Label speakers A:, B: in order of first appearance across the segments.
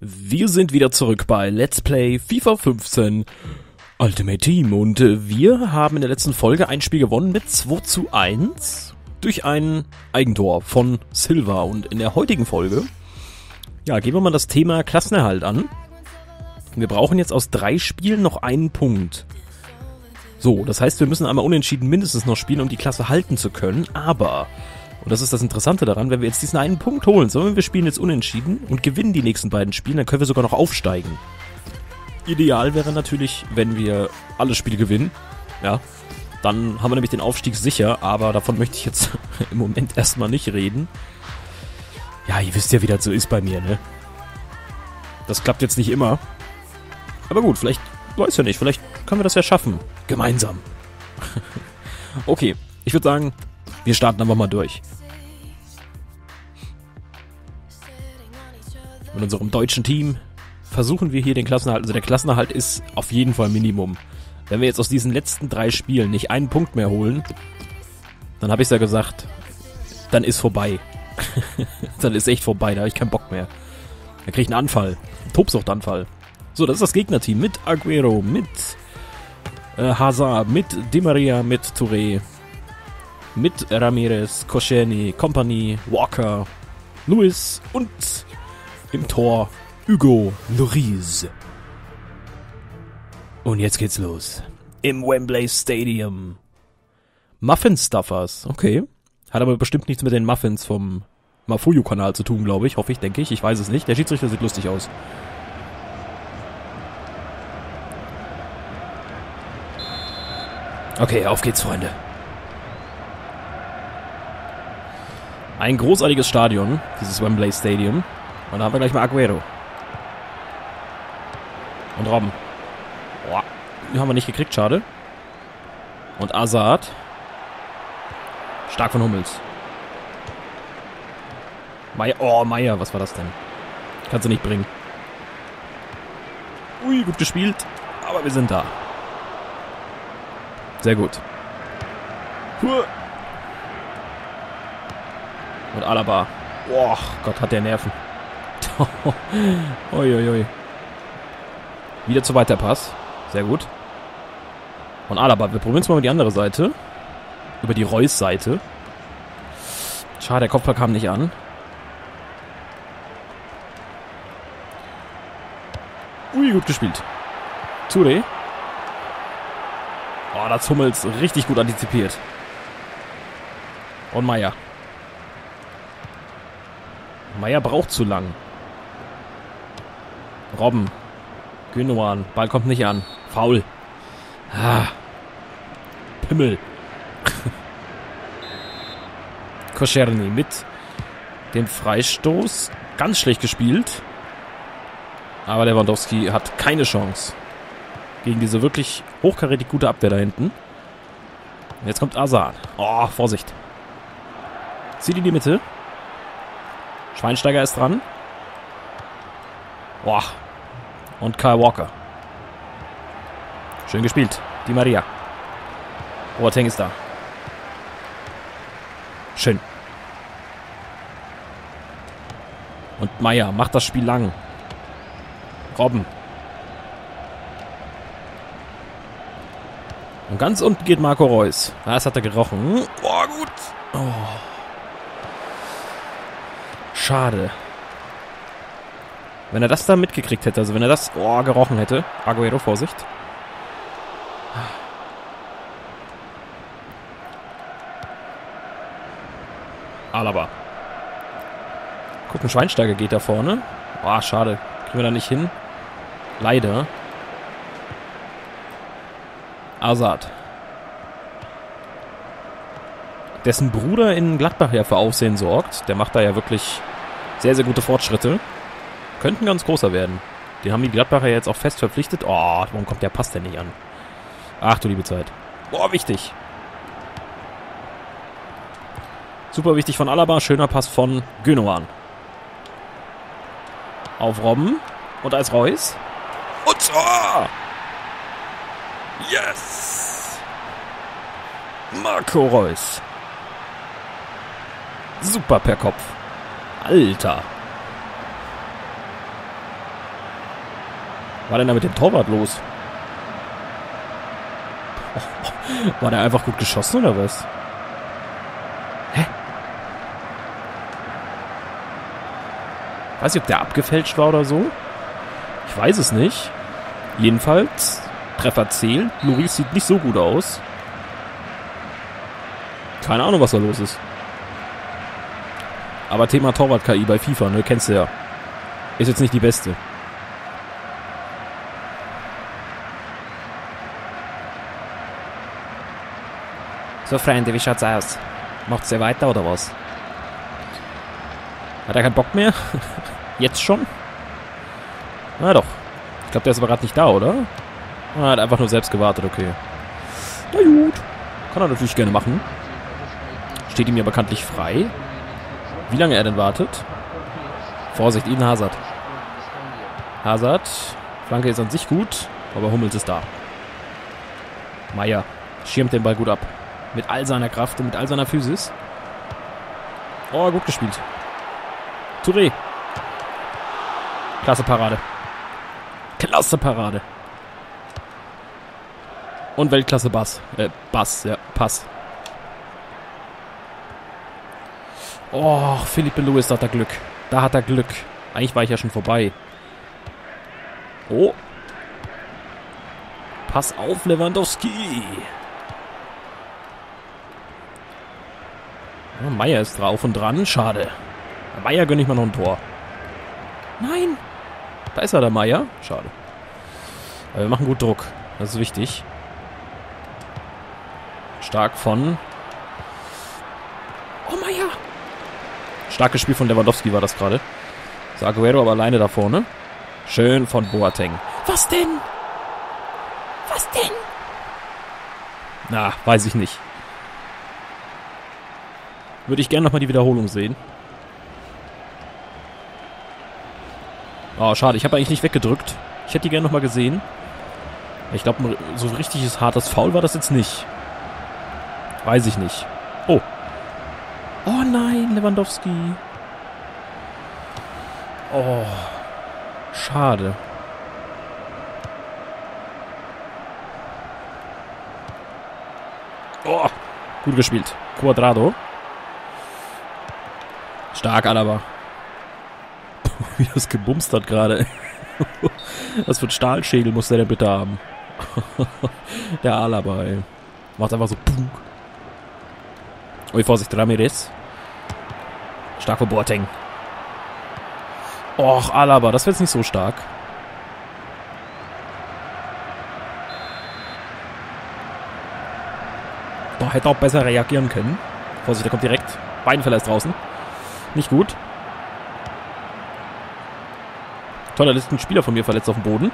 A: Wir sind wieder zurück bei Let's Play FIFA 15 Ultimate Team und wir haben in der letzten Folge ein Spiel gewonnen mit 2:1 durch ein Eigentor von Silva. Und in der heutigen Folge, gehen wir mal das Thema Klassenerhalt an. Wir brauchen jetzt aus 3 Spielen noch einen Punkt. So, das heißt, wir müssen einmal unentschieden mindestens noch spielen, um die Klasse halten zu können, aber... Und das ist das Interessante daran, wenn wir jetzt diesen einen Punkt holen, sondern wir spielen jetzt unentschieden und gewinnen die nächsten beiden Spiele, dann können wir sogar noch aufsteigen. Ideal wäre natürlich, wenn wir alle Spiele gewinnen. Ja, dann haben wir nämlich den Aufstieg sicher, aber davon möchte ich jetzt im Moment erstmal nicht reden. Ja, ihr wisst ja, wie das so ist bei mir, ne? Das klappt jetzt nicht immer. Aber gut, vielleicht, weiß ja nicht, vielleicht können wir das ja schaffen. Gemeinsam. Okay, ich würde sagen, wir starten einfach mal durch. Mit unserem deutschen Team versuchen wir hier den Klassenerhalt. Also der Klassenerhalt ist auf jeden Fall Minimum. Wenn wir jetzt aus diesen letzten 3 Spielen nicht einen Punkt mehr holen, dann habe ich es ja gesagt, dann ist vorbei. Dann ist echt vorbei, da habe ich keinen Bock mehr. Da kriege ich einen Anfall, einen Tobsuchtanfall. So, das ist das Gegnerteam mit Aguero, mit Hazard, mit Di Maria, mit Touré, mit Ramirez, Koscielny, Kompany, Walker, Lewis und im Tor Hugo Lloris. Und jetzt geht's los. Im Wembley Stadium. Muffin Stuffers, okay. Hat aber bestimmt nichts mit den Muffins vom Mafuyu-Kanal zu tun, glaube ich. Hoffe ich, denke ich weiß es nicht. Der Schiedsrichter sieht lustig aus. Okay, auf geht's, Freunde. Ein großartiges Stadion, dieses Wembley Stadium. Und da haben wir gleich mal Aguero. Und Robben. Boah, die haben wir nicht gekriegt, schade. Und Hazard. Stark von Hummels. Meier, was war das denn? Kannst du nicht bringen. Ui, gut gespielt. Aber wir sind da. Sehr gut. Und Alaba. Boah, Gott, hat der Nerven. Uiuiui. Wieder zu weit der Pass. Sehr gut. Und Alaba, wir probieren es mal über die andere Seite. Über die Reus-Seite. Schade, der Kopfball kam nicht an. Ui, gut gespielt. Touré. Oh, das Hummels richtig gut antizipiert. Und Meier. Meier braucht zu lang. Robben. Gündogan. Ball kommt nicht an. Foul. Pimmel. Koscielny mit dem Freistoß. Ganz schlecht gespielt. Aber Lewandowski hat keine Chance. Gegen diese wirklich hochkarätig gute Abwehr da hinten. Und jetzt kommt Hazard. Oh, Vorsicht. Zieht in die Mitte. Schweinsteiger ist dran. Boah. Und Kyle Walker. Schön gespielt. Di Maria. Boateng ist da. Schön. Und Meier macht das Spiel lang. Robben. Und ganz unten geht Marco Reus. Das hat er gerochen. Boah, gut. Oh. Schade. Wenn er das da mitgekriegt hätte, also wenn er das gerochen hätte. Aguero, Vorsicht. Alaba. Gucken, Schweinsteiger geht da vorne. Oh, schade. Kriegen wir da nicht hin. Leider. Hazard. Dessen Bruder in Gladbach ja für Aufsehen sorgt. Der macht da ja wirklich sehr, sehr gute Fortschritte. Könnten ganz großer werden. Den haben die Gladbacher jetzt auch fest verpflichtet. Oh, warum kommt der Pass denn nicht an? Ach du liebe Zeit. Boah, wichtig. Super wichtig von Alaba. Schöner Pass von Gündogan. Auf Robben. Und als Reus. Und Tor! Yes! Marco Reus. Super per Kopf. Alter. War denn da mit dem Torwart los? War der einfach gut geschossen oder was? Hä? Weiß nicht, ob der abgefälscht war oder so. Ich weiß es nicht. Jedenfalls, Treffer zählt. Lloris sieht nicht so gut aus. Keine Ahnung, was da los ist. Aber Thema Torwart-KI bei FIFA, ne? Kennst du ja. Ist jetzt nicht die beste. So, Freunde, wie schaut's aus? Macht's ja weiter oder was? Hat er keinen Bock mehr? Jetzt schon? Na doch. Ich glaube, der ist aber gerade nicht da, oder? Er hat einfach nur selbst gewartet, okay. Na gut. Kann er natürlich gerne machen. Steht ihm ja bekanntlich frei. Wie lange er denn wartet? Vorsicht, Eden Hazard. Hazard. Flanke ist an sich gut, aber Hummels ist da. Meier schirmt den Ball gut ab. Mit all seiner Kraft und mit all seiner Physis. Oh, gut gespielt. Touré. Klasse Parade. Klasse Parade. Und Weltklasse Pass. Pass. Oh, Felipe Luis, da hat er Glück. Da hat er Glück. Eigentlich war ich ja schon vorbei. Oh. Pass auf, Lewandowski. Ja, Meier ist drauf und dran. Schade. Meier gönne ich mal noch ein Tor. Nein. Da ist er, der Meier. Schade. Aber wir machen gut Druck. Das ist wichtig. Stark von... Oh, Meier. Starkes Spiel von Lewandowski war das gerade. So, Aguero aber alleine da vorne. Schön von Boateng. Was denn? Was denn? Na, weiß ich nicht. Würde ich gerne nochmal die Wiederholung sehen. Oh, schade. Ich habe eigentlich nicht weggedrückt. Ich hätte die gerne nochmal gesehen. Ich glaube, so ein richtiges hartes Foul war das jetzt nicht. Weiß ich nicht. Oh. Oh nein, Lewandowski. Oh. Schade. Oh. Gut gespielt. Cuadrado. Stark, Alaba. Wie das gebumst hat gerade. Was für ein Stahlschädel muss der denn bitte haben? Der Alaba, ey. Macht einfach so punk. Oh, Vorsicht, Ramirez. Stark von Boateng. Och, Alaba, das wird jetzt nicht so stark. Boah, hätte auch besser reagieren können. Vorsicht, der kommt direkt. Beinverleih draußen. Nicht gut. Toller, da ist ein Spieler von mir verletzt auf dem Boden.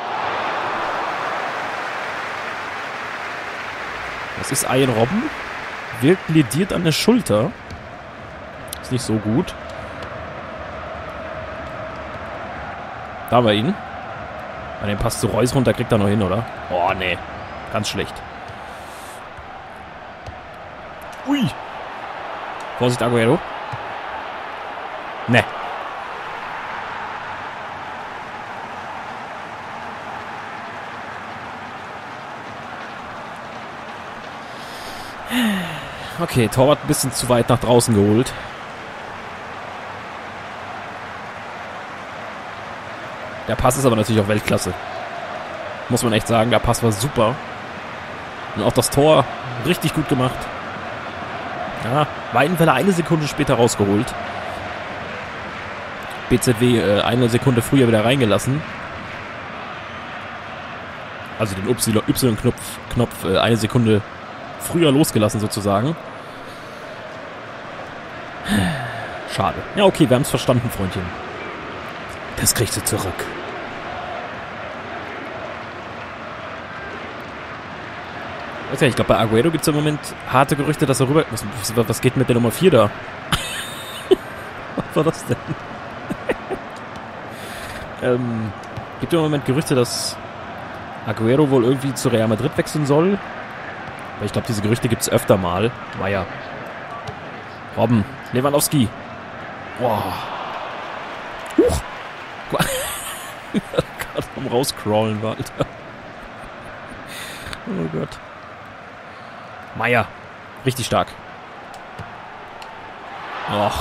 A: Das ist Ian Robben. Wirkt lediert an der Schulter. Ist nicht so gut. Da haben wir ihn. An den Pass zu Reus runter kriegt er noch hin, oder? Oh, nee. Ganz schlecht. Ui. Vorsicht, Aguero. Ne. Okay, Torwart ein bisschen zu weit nach draußen geholt. Der Pass ist aber natürlich auch Weltklasse. Muss man echt sagen, der Pass war super. Und auch das Tor richtig gut gemacht. Ja, Weidenfeller eine Sekunde später rausgeholt. BZW eine Sekunde früher wieder reingelassen. Also den Y-Knopf eine Sekunde früher losgelassen sozusagen. Schade. Ja, okay, wir haben es verstanden, Freundchen. Das kriegst du zurück. Ich glaube, bei Aguero gibt es im Moment harte Gerüchte, dass er rüber... Was geht mit der Nummer 4 da? Was war das denn? Gibt im Moment Gerüchte, dass Aguero wohl irgendwie zu Real Madrid wechseln soll. Aber ich glaube, diese Gerüchte gibt es öfter mal. Meier. Robben. Lewandowski. Boah. Huch. am rauscrawlen war, Alter. Oh Gott. Meier. Richtig stark. Och.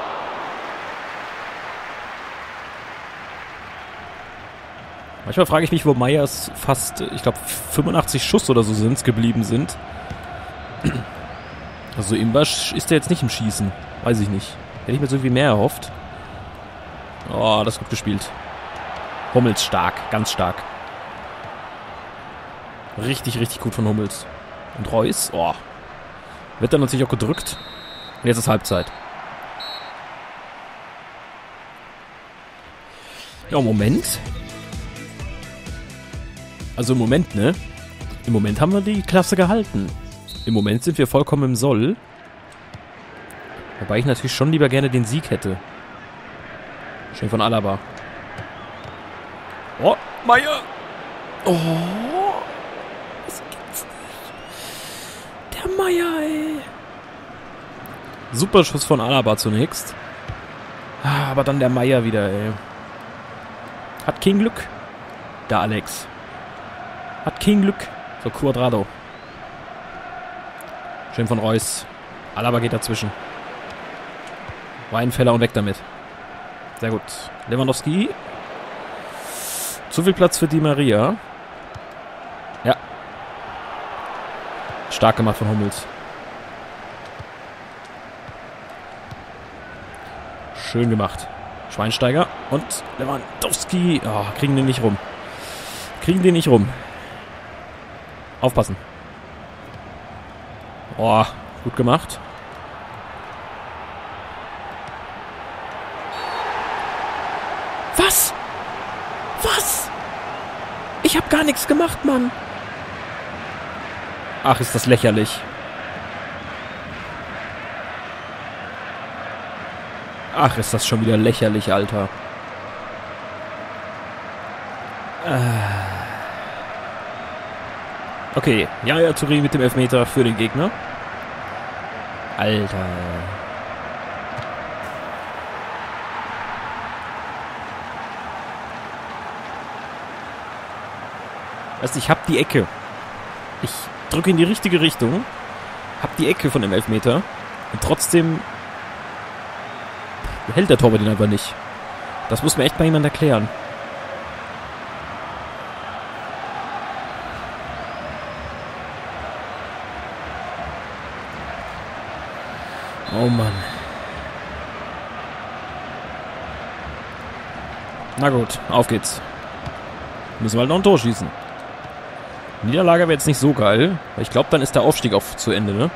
A: Manchmal frage ich mich, wo Meyers fast, ich glaube, 85 Schuss oder so geblieben sind. Also Imbasch ist der jetzt nicht im Schießen. Weiß ich nicht. Hätte ich mir so irgendwie mehr erhofft. Oh, das ist gut gespielt. Hummels stark, ganz stark. Richtig, richtig gut von Hummels. Und Reus, oh. Wird dann natürlich auch gedrückt. Und jetzt ist Halbzeit. Ja, Moment. Also im Moment, ne? Im Moment haben wir die Klasse gehalten. Im Moment sind wir vollkommen im Soll. Wobei ich natürlich schon lieber gerne den Sieg hätte. Schön von Alaba. Oh, Meier! Oh! Das gibt's nicht. Der Meier, ey! Super Schuss von Alaba zunächst. Aber dann der Meier wieder, ey. Hat kein Glück. Der Alex. Hat kein Glück. So, Cuadrado. Schön von Reus. Alaba geht dazwischen. Weinfeller und weg damit. Sehr gut. Lewandowski. Zu viel Platz für Di Maria. Ja. Stark gemacht von Hummels. Schön gemacht. Schweinsteiger und Lewandowski. Oh, kriegen den nicht rum. Kriegen den nicht rum. Aufpassen. Oh, gut gemacht. Was? Was? Ich hab gar nichts gemacht, Mann. Ach, ist das lächerlich. Ach, ist das schon wieder lächerlich, Alter. Okay, ja, Touré mit dem Elfmeter für den Gegner. Alter. Weißt du, ich hab die Ecke. Ich drücke in die richtige Richtung. Hab die Ecke von dem Elfmeter. Und trotzdem hält der Torwart ihn einfach nicht. Das muss mir echt mal jemand erklären. Oh Mann. Na gut, auf geht's. Müssen wir halt noch ein Tor schießen. Niederlage wäre jetzt nicht so geil. Weil ich glaube, dann ist der Aufstieg auch zu Ende, ne?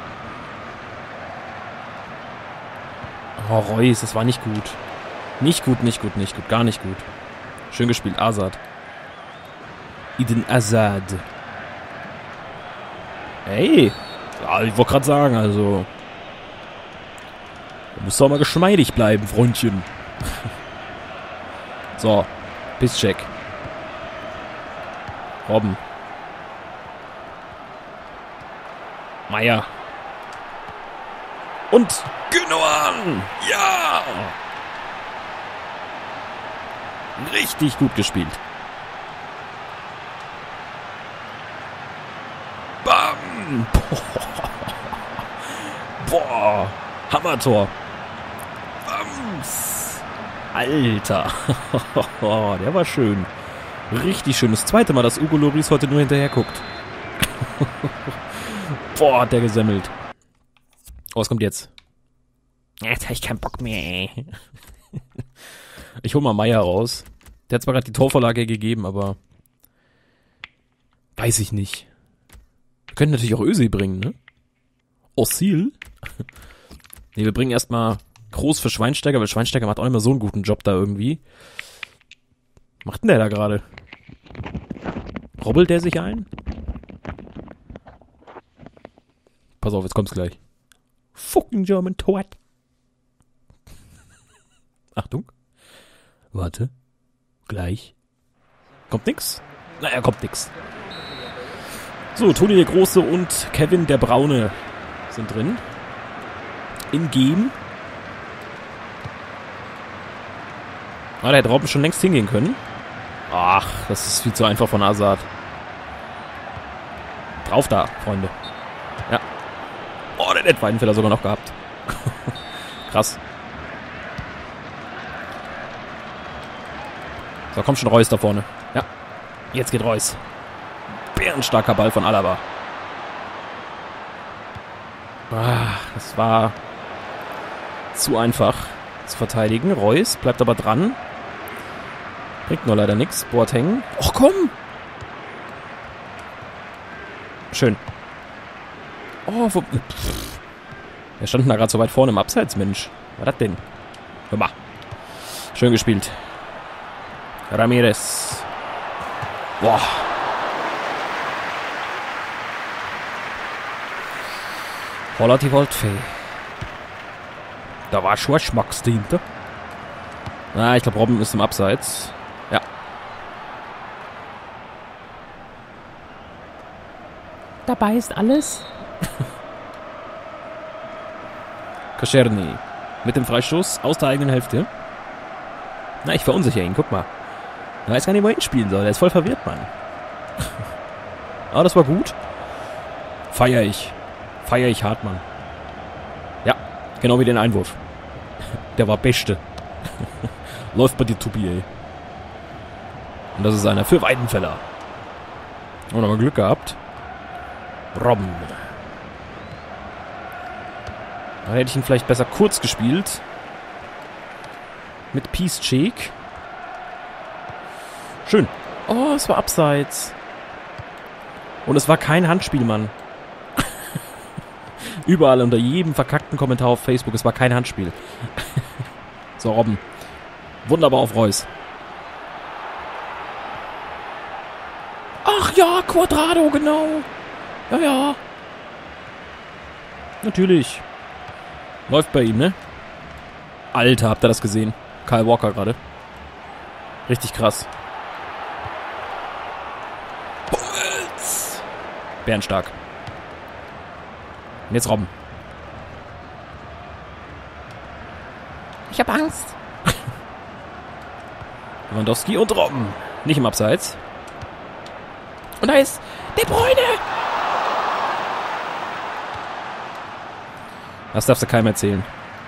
A: Oh, Reus, das war nicht gut. Nicht gut, nicht gut, nicht gut. Gar nicht gut. Schön gespielt, Azad. Eden Azad. Hey. Ja, ich wollte gerade sagen, also... Du musst doch mal geschmeidig bleiben, Freundchen. So. Pisscheck. Robben. Meier. Und Gündogan! Ja! Richtig gut gespielt. Bam! Boah! Hammertor! Bams! Alter! Der war schön. Richtig schön. Das zweite Mal, dass Hugo Lloris heute nur hinterher guckt. Boah, hat der gesemmelt. Oh, was kommt jetzt? Jetzt hab ich keinen Bock mehr, ey. Ich hol mal Meier raus. Der hat zwar gerade die Torvorlage gegeben, aber... Weiß ich nicht. Wir können natürlich auch Özil bringen, ne? Özil? Ne, wir bringen erstmal Groß für Schweinsteiger, weil Schweinsteiger macht auch immer so einen guten Job da irgendwie. Was macht denn der da gerade? Robbelt der sich ein? Pass auf, jetzt kommt's gleich. Fucking German Twat. Achtung. Warte. Gleich. Kommt nix? Naja, kommt nix. So, Toni der Große und Kevin der Braune sind drin. In Game. Ah, der hätte Robben schon längst hingehen können. Ach, das ist viel zu einfach von Hazard. Drauf da, Freunde. Ja. Oh, der hat Weidenfeller sogar noch gehabt. Krass. So, kommt schon Reus da vorne. Ja. Jetzt geht Reus. Bärenstarker Ball von Alaba. Das war zu einfach zu verteidigen. Reus bleibt aber dran. Bringt nur leider nichts. Boateng. Och, komm! Schön. Oh, wo... Wir standen da gerade so weit vorne im Abseits, Mensch. Was war das denn? Hör mal. Schön gespielt. Ramirez. Boah. Holla die Waldfee. Da war schon ein Schmacks dahinter. Ich glaube, Robben ist im Abseits. Ja. Dabei ist alles. Kaszerny mit dem Freistoß aus der eigenen Hälfte. Ich verunsichere ihn, guck mal. Er weiß gar nicht, wo er hinspielen soll. Er ist voll verwirrt, Mann. Aber das war gut. Feier ich hart, Mann. Ja, genau wie den Einwurf. Der war beste. Läuft bei dir, Tupi, ey. Und das ist einer für Weidenfeller. Und haben wir Glück gehabt. Robben. Da hätte ich ihn vielleicht besser kurz gespielt. Mit Piszczek. Schön. Oh, es war abseits. Und es war kein Handspiel, Mann. Überall unter jedem verkackten Kommentar auf Facebook, es war kein Handspiel. So, Robben. Wunderbar auf Reus. Ach ja, Quadrado, genau. Ja. Natürlich. Läuft bei ihm, ne? Alter, habt ihr das gesehen? Kyle Walker gerade. Richtig krass. Hummels! Bärenstark. Und jetzt Robben. Ich hab Angst. Lewandowski und Robben. Nicht im Abseits. Und da ist De Bruyne. Das darfst du keinem erzählen.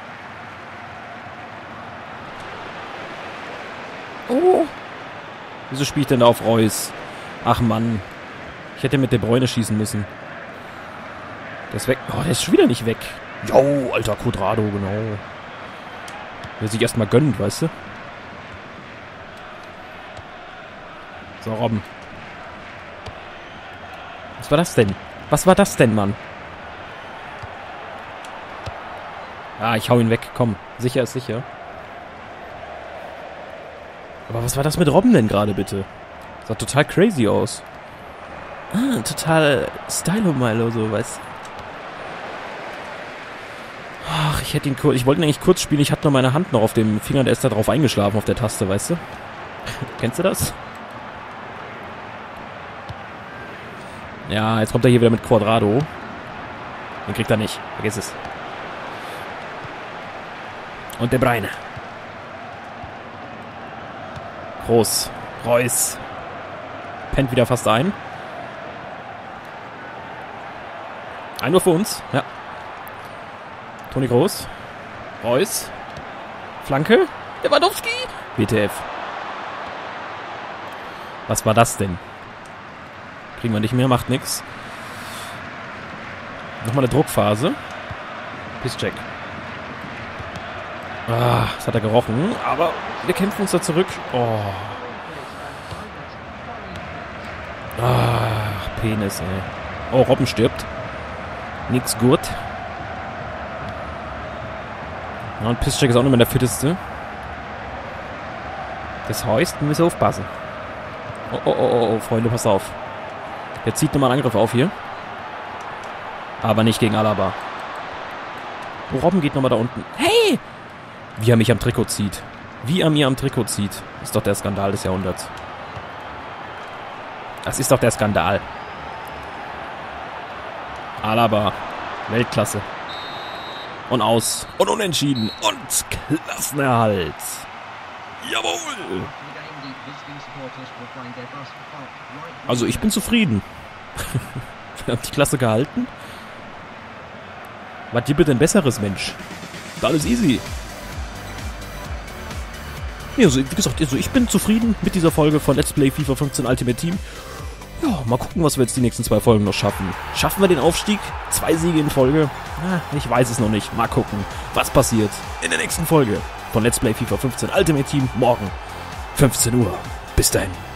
A: Oh. Wieso spiele ich denn da auf Reus? Ach Mann. Ich hätte mit De Bruyne schießen müssen. Der ist weg. Oh, der ist schon wieder nicht weg. Jo, alter Quadrado, genau. Der sich erstmal gönnt, weißt du? So, Robben. Was war das denn? Was war das denn, Mann? Ich hau ihn weg. Komm, sicher ist sicher. Aber was war das mit Robben denn gerade, bitte? Sah total crazy aus. Total Stylo-Milo, so, weißt du? Ach, ich wollte ihn eigentlich kurz spielen. Ich hatte nur meine Hand noch auf dem Finger, der ist da drauf eingeschlafen auf der Taste, weißt du? Kennst du das? Ja, jetzt kommt er hier wieder mit Quadrado. Den kriegt er nicht. Vergiss es. Und De Bruyne. Groß. Reus. Pennt wieder fast ein. Ein nur für uns. Ja. Toni Kroos. Reus. Flanke. Lewandowski. WTF. Was war das denn? Kriegen wir nicht mehr, macht nix. Nochmal eine Druckphase. Piszczek. Das hat er gerochen, aber wir kämpfen uns da zurück. Oh. Penis, ey. Oh, Robben stirbt. Nix gut. Ja, und Piszczek ist auch nicht mehr der fitteste. Das heißt, wir müssen aufpassen. Oh, Freunde, pass auf. Der zieht nochmal einen Angriff auf hier. Aber nicht gegen Alaba. Oh, Robben geht nochmal da unten. Hey! Wie er mich am Trikot zieht. Wie er mir am Trikot zieht. Ist doch der Skandal des Jahrhunderts. Das ist doch der Skandal. Alaba. Weltklasse. Und aus. Und unentschieden. Und Klassenerhalt. Jawohl. Also ich bin zufrieden. Wir haben die Klasse gehalten. Was gibt denn Besseres, Mensch? War alles easy. Ja, also, wie gesagt, also ich bin zufrieden mit dieser Folge von Let's Play FIFA 15 Ultimate Team. Ja, mal gucken, was wir jetzt die nächsten 2 Folgen noch schaffen. Schaffen wir den Aufstieg? 2 Siege in Folge? Ich weiß es noch nicht. Mal gucken, was passiert in der nächsten Folge von Let's Play FIFA 15 Ultimate Team morgen 15 Uhr. Bis dahin.